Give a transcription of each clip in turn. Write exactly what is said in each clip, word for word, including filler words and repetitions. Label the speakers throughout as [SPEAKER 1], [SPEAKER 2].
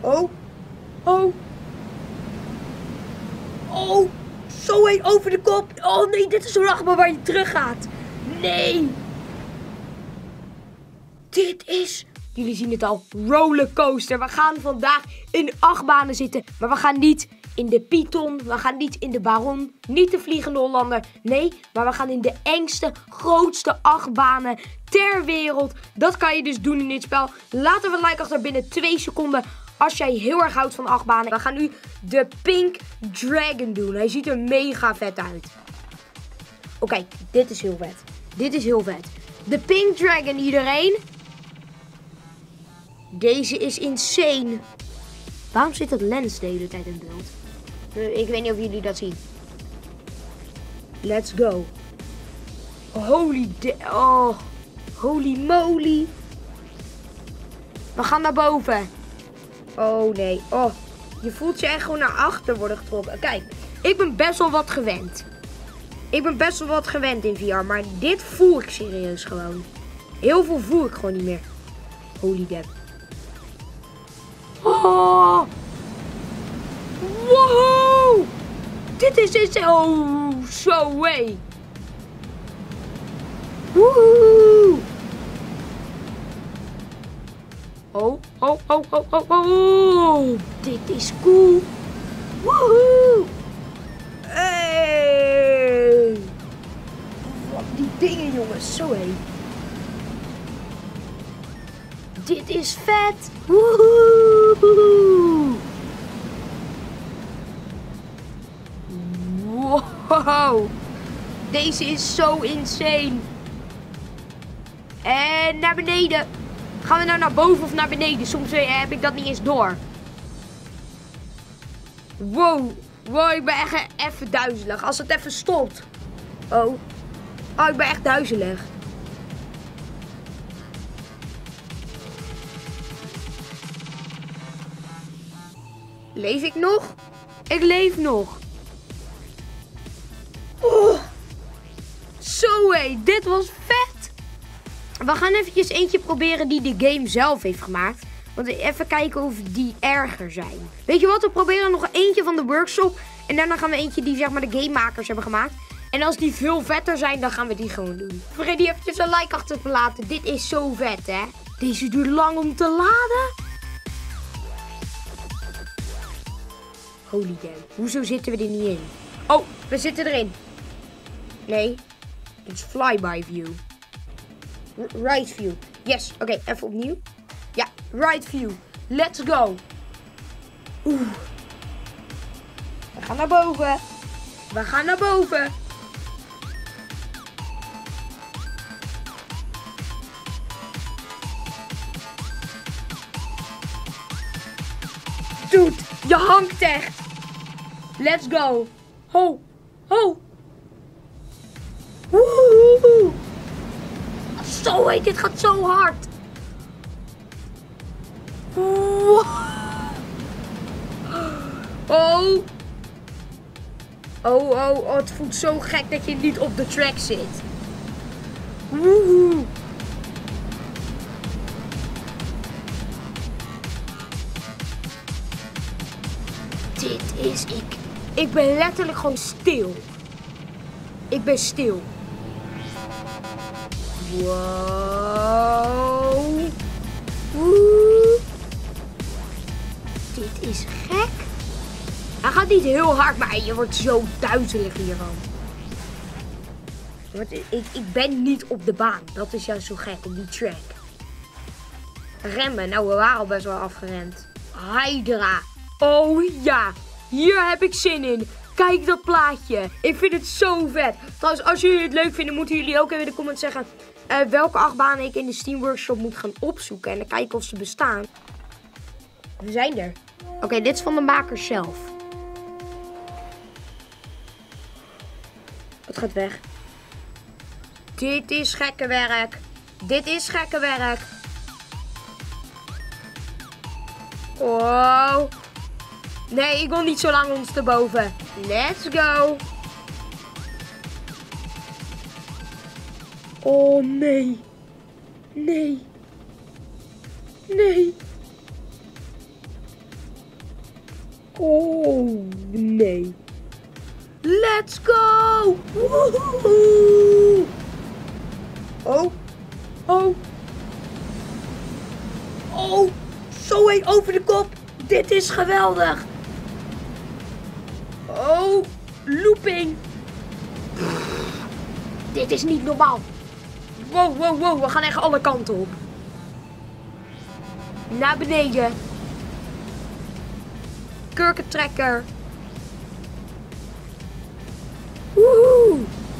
[SPEAKER 1] Oh. Oh. Oh. Zo heen over de kop. Oh nee, dit is zo'n achtbaan waar je terug gaat. Nee. Dit is... Jullie zien het al. Rollercoaster. We gaan vandaag in achtbanen zitten. Maar we gaan niet in de Python. We gaan niet in de Baron. Niet de Vliegende Hollander. Nee, maar we gaan in de engste, grootste achtbanen ter wereld. Dat kan je dus doen in dit spel. Laat even een like achter binnen twee seconden. Als jij heel erg houdt van achtbanen. We gaan nu de Pink Dragon doen. Hij ziet er mega vet uit. Oké, okay, dit is heel vet. Dit is heel vet. De Pink Dragon, iedereen. Deze is insane. Waarom zit dat lens de hele tijd in beeld? Ik weet niet of jullie dat zien. Let's go. Holy de... Oh. Holy moly. We gaan naar boven. Oh nee. Oh. Je voelt je echt gewoon naar achter worden getrokken. Kijk. Ik ben best wel wat gewend. Ik ben best wel wat gewend in V R. Maar dit voel ik serieus gewoon. Heel veel voel ik gewoon niet meer. Holy damn. Oh. Wow. Dit is is oh so way. Woehoe. Oh, oh, oh, oh, oh, oh. Dit is cool. Woehoe. Hey. Wat die dingen, jongens. Zo hé. Dit is vet. Woehoe. Wow. Deze is zo insane. En naar beneden. Gaan we nou naar boven of naar beneden? Soms heb ik dat niet eens door. Wow. Wow, ik ben echt even duizelig. Als het even stopt. Oh. Oh, ik ben echt duizelig. Leef ik nog? Ik leef nog. Oh. Zo hé, dit was vet. We gaan eventjes eentje proberen die de game zelf heeft gemaakt. Want even kijken of die erger zijn. Weet je wat, we proberen nog eentje van de workshop. En daarna gaan we eentje die zeg maar de gamemakers hebben gemaakt. En als die veel vetter zijn, dan gaan we die gewoon doen. Vergeet niet eventjes een like achter te laten. Dit is zo vet, hè. Deze duurt lang om te laden. Holy damn. Hoezo zitten we er niet in? Oh, we zitten erin. Nee. Het is flyby view. R right view. Yes. Oké, okay, even opnieuw. Ja, right view. Let's go. Oeh. We gaan naar boven. We gaan naar boven. Dude, je hangt echt. Let's go. Ho. Ho. Woehoe. Zo hé, dit gaat zo hard. Wow. Oh. Oh, oh, oh, het voelt zo gek dat je niet op de track zit. Woehoe. Dit is ik. Ik ben letterlijk gewoon stil. Ik ben stil. Wow. Woe. Dit is gek. Hij gaat niet heel hard, maar je wordt zo duizelig hiervan. Want ik, ik ben niet op de baan. Dat is juist zo gek, op die track. Remmen. Nou, we waren al best wel afgeremd. Hydra. Oh ja. Hier heb ik zin in. Kijk dat plaatje. Ik vind het zo vet. Trouwens, als jullie het leuk vinden, moeten jullie ook even in de comments zeggen uh, welke achtbanen ik in de Steam Workshop moet gaan opzoeken. En dan kijken of ze bestaan. We zijn er. Oké, okay, dit is van de makers zelf. Het gaat weg. Dit is gekke werk. Dit is gekke werk. Wow. Nee, ik wil niet zo lang ondersteboven. Let's go. Oh nee. Nee. Nee. Oh, nee. Let's go! Woehoe! Oh, oh. Oh, zo heen over de kop. Dit is geweldig. Oh, looping. Dit is niet normaal. Wow, wow, wow. We gaan echt alle kanten op. Naar beneden. Kurkentrekker. Woehoe.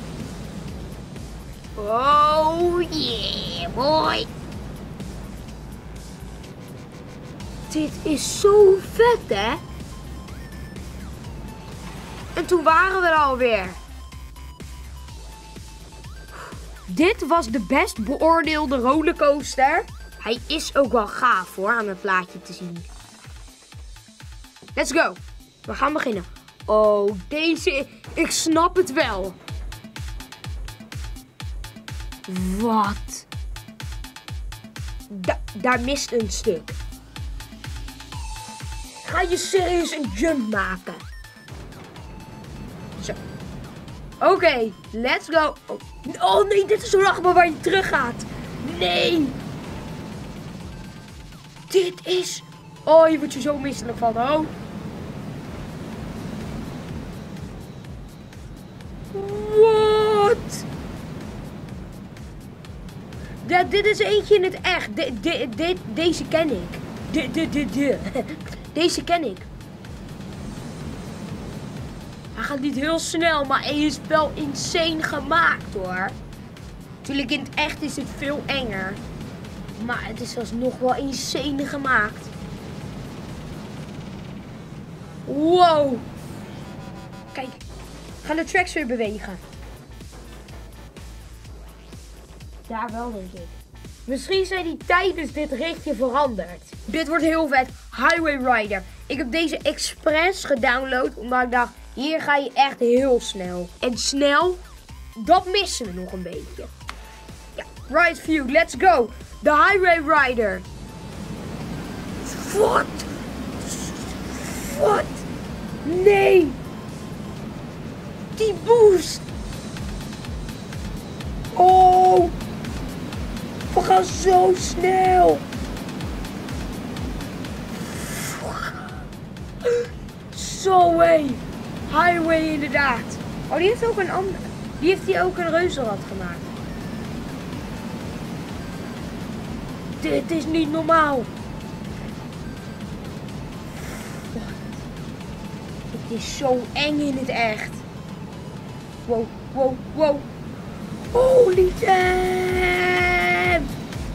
[SPEAKER 1] Oh yeah, boy. Dit is zo vet, hè? En toen waren we er alweer. Dit was de best beoordeelde rollercoaster. Hij is ook wel gaaf hoor, aan het plaatje te zien. Let's go. We gaan beginnen. Oh, deze... Ik snap het wel. Wat? Da daar mist een stuk. Ga je serieus een jump maken? Zo. Oké, okay, let's go. Oh. oh nee, dit is zo'n achtbaan waar je terug gaat. Nee. Dit is... Oh, je wordt je zo misselijk van. Oh. Wat? Ja, dit is eentje in het echt. De, de, de, deze ken ik. De, de, de, de. Deze ken ik. Hij gaat niet heel snel, maar hij is wel insane gemaakt hoor. Natuurlijk in het echt is het veel enger. Maar het is alsnog wel insane gemaakt. Wow. Kijk, gaan de tracks weer bewegen. Daar wel denk ik. Misschien zijn die tijdens dit ritje veranderd. Dit wordt heel vet. Highway Rider. Ik heb deze expres gedownload. Omdat ik dacht, hier ga je echt heel snel. En snel, dat missen we nog een beetje. Ja, Ride View, let's go. De Highway Rider. Wat? Wat? Nee. Die boost. Oh. We gaan zo snel. Zo hé. Highway inderdaad. Oh, die heeft ook een ander. Die heeft hier ook een reuzenrad gemaakt. Dit is niet normaal. Het is zo eng in het echt. Wow, wow, wow. Holy damn!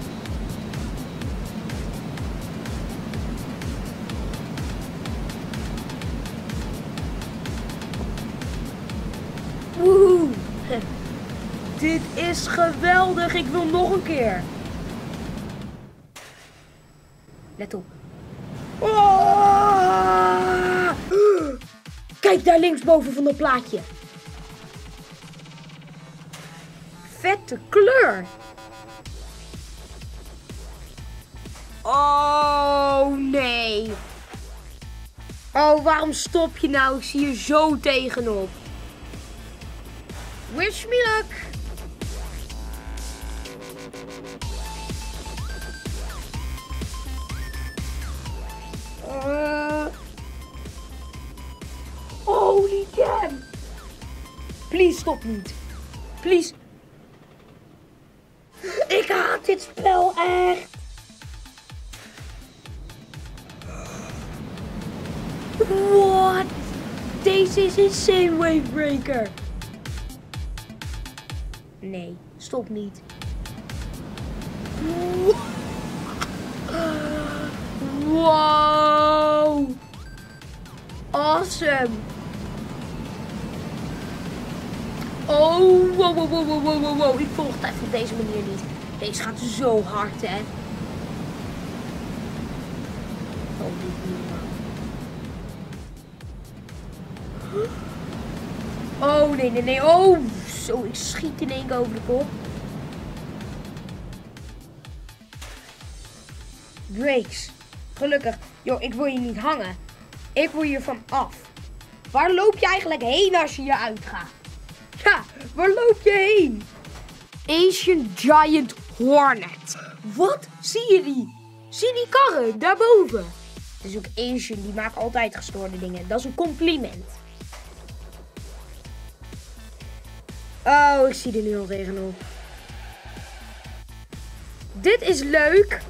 [SPEAKER 1] Woehoe! Dit is geweldig. Ik wil nog een keer. Let op. Oh! Kijk daar linksboven van dat plaatje. Vette kleur. Oh nee. Oh, waarom stop je nou? Ik zie je zo tegenop. Wish me luck. Uh. Holy damn. Please stop niet. Please. Ik haat dit spel echt. What? Deze is insane Wavebreaker. Nee, stop niet. Wow. Awesome. Oh, wow, wow, wow, wow, wow, wow. Ik volg het even op deze manier niet. Deze gaat zo hard, hè. Oh, dit niet normaal. Oh, nee, nee, nee. Oh, zo, ik schiet in één keer over de kop. Brakes. Gelukkig. Joh, ik wil je niet hangen. Ik wil hiervan af. Waar loop je eigenlijk heen als je hier uitgaat? Ja, waar loop je heen? Asian Giant Hornet. Wat? Zie je die? Zie die karren daarboven? Het is ook Asian, die maakt altijd gestoorde dingen. Dat is een compliment. Oh, ik zie er nu al tegenop. Dit is leuk.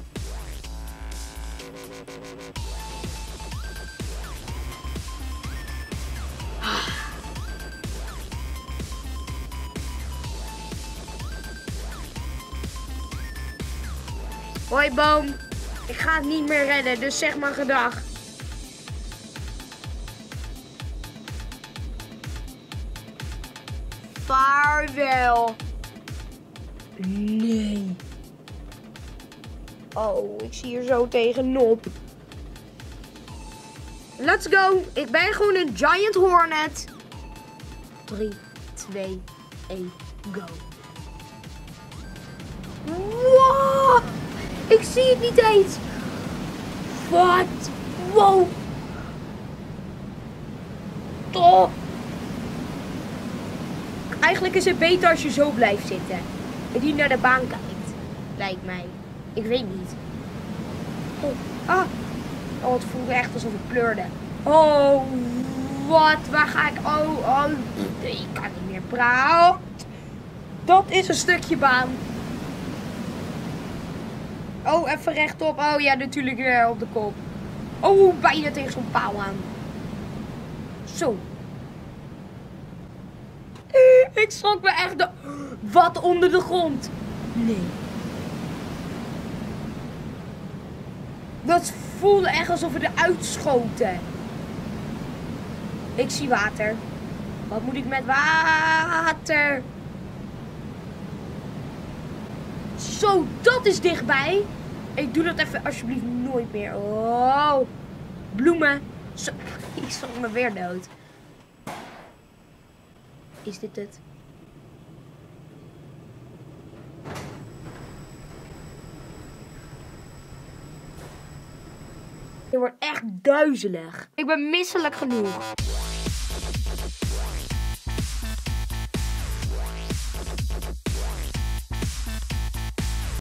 [SPEAKER 1] Hoi boom, ik ga het niet meer redden, dus zeg maar gedag. Vaarwel. Nee. Oh, ik zie er zo tegenop. Let's go. Ik ben gewoon een Giant Hornet. drie, twee, één, go. Wow. Ik zie het niet eens. Wat? Wow. Top. Eigenlijk is het beter als je zo blijft zitten. En die naar de baan kijkt. Lijkt mij. Ik weet niet. Oh, ah. Oh, het voelde echt alsof ik pleurde. Oh, wat? Waar ga ik? Oh, oh. Ik kan niet meer praten. Dat is een stukje baan. Oh, even rechtop. Oh ja, natuurlijk weer op de kop. Oh, bijna tegen zo'n paal aan. Zo. Ik schrok me echt de... Wat onder de grond? Nee. Dat voelde echt alsof we eruit schoten. Ik zie water. Wat moet ik met water? Zo, dat is dichtbij. Ik doe dat even alsjeblieft nooit meer. Oh, bloemen. Zo, ik schrok me weer dood. Is dit het? Je wordt echt duizelig. Ik ben misselijk genoeg.